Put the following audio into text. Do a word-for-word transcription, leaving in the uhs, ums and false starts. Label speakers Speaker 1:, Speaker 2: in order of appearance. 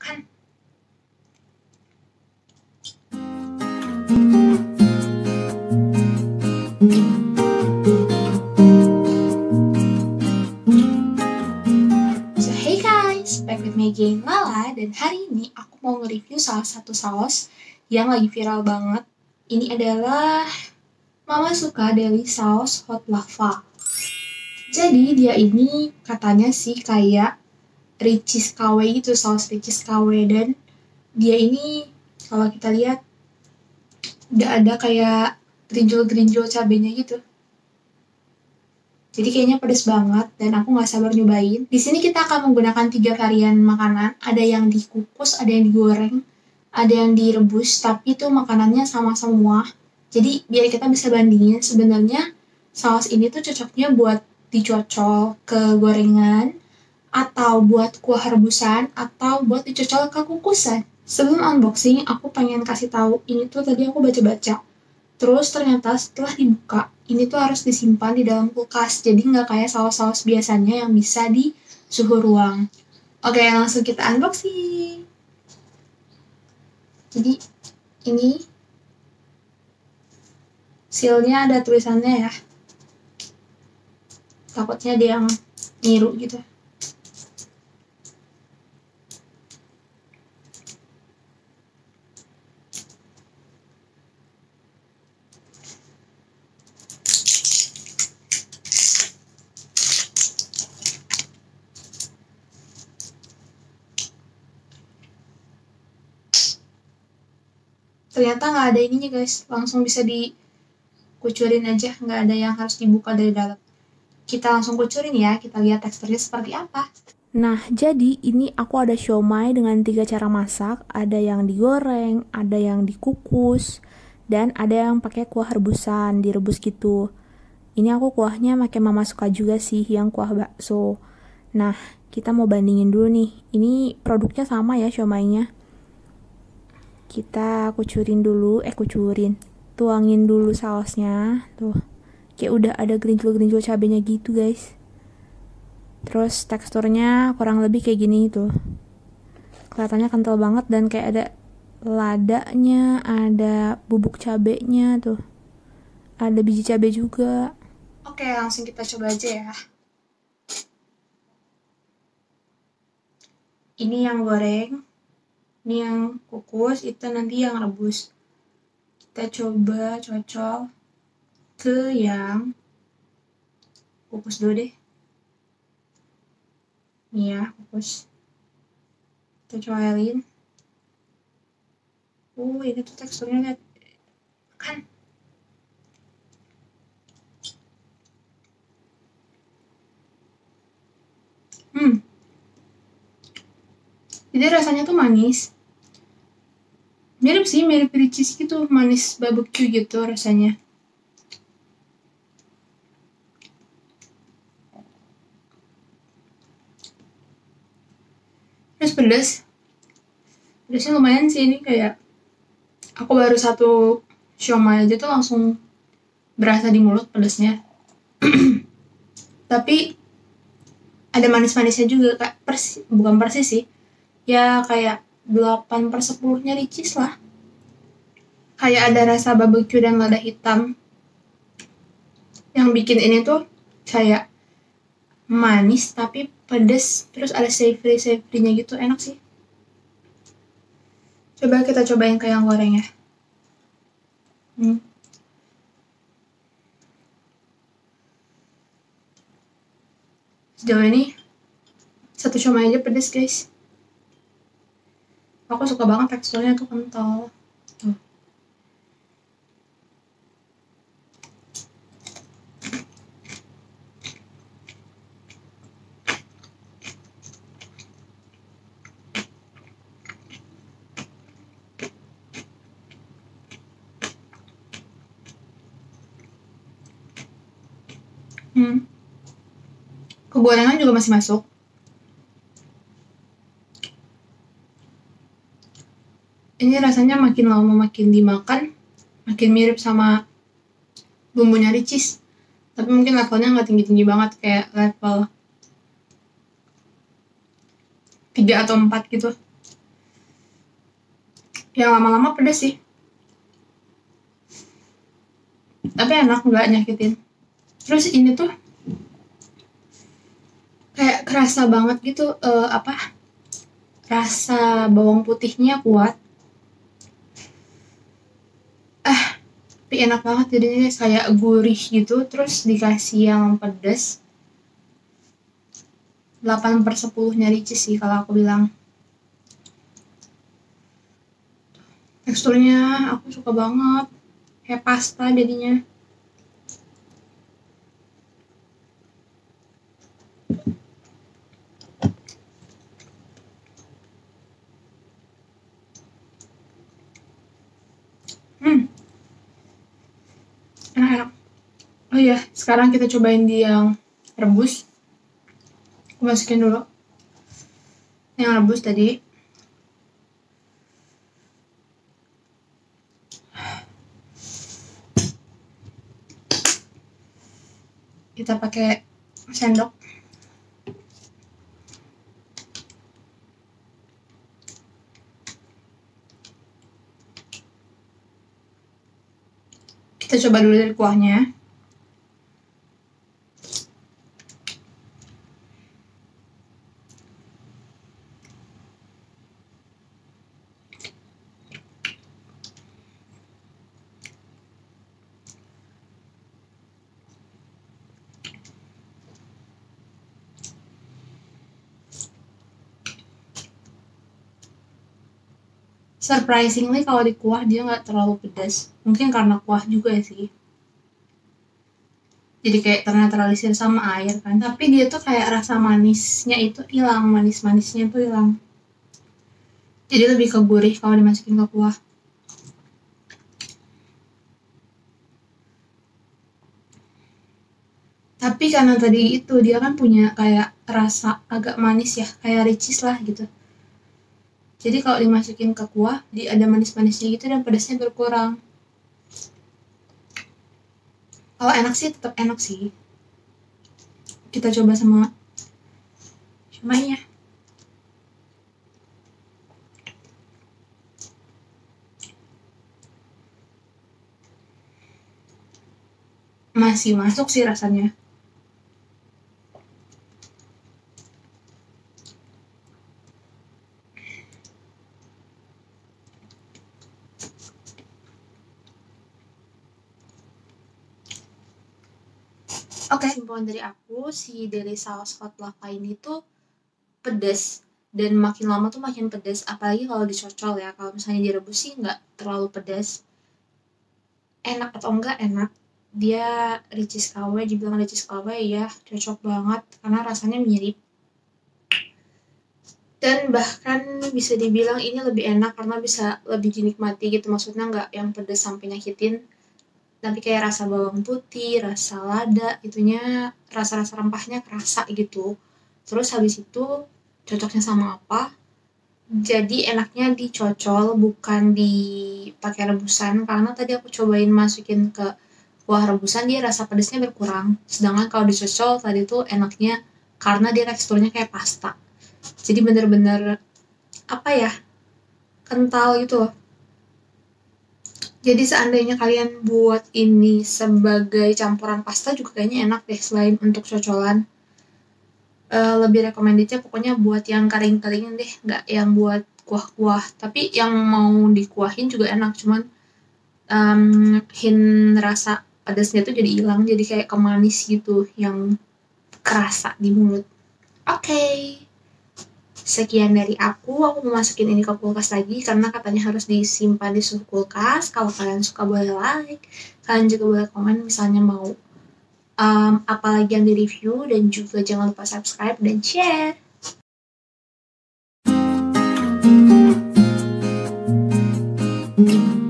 Speaker 1: Kan? So hey guys, back with me again Lala, dan hari ini aku mau nge-review salah satu saus yang lagi viral banget. Ini adalah Mama Suka Deli Saus Hot Lava. Jadi dia ini katanya sih kayak Ricis K W gitu, saus Ricis K W, dan dia ini kalau kita lihat udah ada kayak gerinjol-gerinjol cabenya gitu. Jadi kayaknya pedes banget dan aku nggak sabar nyobain. Di sini kita akan menggunakan tiga varian makanan. Ada yang dikukus, ada yang digoreng, ada yang direbus, tapi itu makanannya sama semua. Jadi biar kita bisa bandingin, sebenarnya saus ini tuh cocoknya buat dicocol ke gorengan, atau buat kuah rebusan, atau buat dicocol ke kukusan. Sebelum unboxing, aku pengen kasih tahu ini tuh tadi aku baca-baca. Terus ternyata setelah dibuka, ini tuh harus disimpan di dalam kulkas. Jadi nggak kayak saus-saus biasanya yang bisa di suhu ruang. Oke, langsung kita unboxing. Jadi ini sealnya ada tulisannya ya. Takutnya dia yang niru gitu. Ternyata nggak ada ininya guys, langsung bisa dikucurin aja, nggak ada yang harus dibuka dari dalam. Kita langsung kucurin ya, kita lihat teksturnya seperti apa.
Speaker 2: Nah, jadi ini aku ada siomay dengan tiga cara masak, ada yang digoreng, ada yang dikukus, dan ada yang pakai kuah rebusan, direbus gitu. Ini aku kuahnya pakai Mama Suka juga sih, yang kuah bakso. Nah, kita mau bandingin dulu nih. Ini produknya sama ya siomaynya. Kita kucurin dulu, eh kucurin, tuangin dulu sausnya, tuh. Kayak udah ada gerinjol-gerinjol cabenya gitu guys. Terus teksturnya kurang lebih kayak gini tuh. Kelihatannya kental banget dan kayak ada ladanya, ada bubuk cabenya tuh. Ada biji cabe juga.
Speaker 1: Oke, langsung kita coba aja ya. Ini yang goreng, ini yang kukus, itu nanti yang rebus. Kita coba cocol ke yang kukus dulu deh. Nih ya, kukus. Kita cobain. Uh, ini tuh teksturnya lihat. Kan? Hmm. Jadi rasanya tuh manis. Mirip sih, mirip Ricis gitu, manis barbecue gitu rasanya. Terus pedas. Pedasnya lumayan sih, ini kayak aku baru satu siomay aja tuh langsung berasa di mulut pedasnya. Tapi ada manis-manisnya juga, kak. Persis, bukan persis sih. Ya kayak delapan per sepuluhnya Ricis lah. Kayak ada rasa barbecue dan lada hitam. Yang bikin ini tuh kayak manis tapi pedes, terus ada savory-savory-nya gitu, enak sih. Coba kita cobain ke yang goreng ya. Hmm. Sejauh ini satu siomay aja pedes guys. Aku suka banget teksturnya tuh kental. Tuh. Hmm. Kegorengan juga masih masuk. Ini rasanya makin lama makin dimakan, makin mirip sama bumbunya Ricis. Tapi mungkin levelnya nggak tinggi-tinggi banget, kayak level tiga atau empat gitu. yang lama-lama pedes sih, tapi enak, nggak nyakitin. Terus ini tuh kayak kerasa banget gitu, uh, apa rasa bawang putihnya kuat, ah tapi enak banget jadinya, kayak gurih gitu. Terus dikasih yang pedes, delapan per sepuluh-nya ricis sih kalau aku bilang. Teksturnya aku suka banget, kayak pasta jadinya. Hmm, enak-enak. Oh iya, sekarang kita cobain di yang rebus. Aku masukin dulu yang rebus tadi. Kita pakai sendok. Kita coba dulu dari kuahnya. Surprisingly kalau di kuah dia nggak terlalu pedas. Mungkin karena kuah juga sih. Jadi kayak ternetralisir sama air kan. Tapi dia tuh kayak rasa manisnya itu hilang, manis-manisnya tuh hilang. Jadi lebih ke gurih kalau dimasukin ke kuah. Tapi karena tadi itu dia kan punya kayak rasa agak manis ya, kayak ricis lah gitu. Jadi kalau dimasukin ke kuah, dia ada manis-manisnya gitu dan pedasnya berkurang. Kalau enak sih tetap enak sih. Kita coba sama shumainya. Masih masuk sih rasanya. Oke, okay, kesimpulan dari aku, si Deli Saus Hot Lava ini tuh pedas. Dan makin lama tuh makin pedas. Apalagi kalau dicocol ya. Kalau misalnya direbus sih nggak terlalu pedas. Enak atau enggak enak. Dia ricis K W, dibilang ricis K W ya cocok banget. Karena rasanya mirip. Dan bahkan bisa dibilang ini lebih enak karena bisa lebih dinikmati gitu. Maksudnya nggak yang pedas sampai nyakitin. Tapi kayak rasa bawang putih, rasa lada, itunya rasa-rasa rempahnya kerasa gitu. Terus habis itu cocoknya sama apa? Jadi enaknya dicocol, bukan dipakai rebusan. Karena tadi aku cobain masukin ke kuah rebusan, dia rasa pedasnya berkurang. Sedangkan kalau dicocol tadi tuh enaknya karena dia teksturnya kayak pasta. Jadi bener-bener apa ya, kental gitu loh. Jadi seandainya kalian buat ini sebagai campuran pasta juga kayaknya enak deh, selain untuk cocolan. Uh, lebih recommendednya pokoknya buat yang kering-kering deh, nggak yang buat kuah-kuah. Tapi yang mau dikuahin juga enak, cuman um, hint rasa pedasnya tuh jadi hilang, jadi kayak kemanis gitu yang kerasa di mulut. Oke. Okay. Sekian dari aku, aku mau masukin ini ke kulkas lagi karena katanya harus disimpan di suhu kulkas. Kalau kalian suka boleh like, kalian juga boleh komen misalnya mau um, apa lagi yang di review, dan juga jangan lupa subscribe dan share.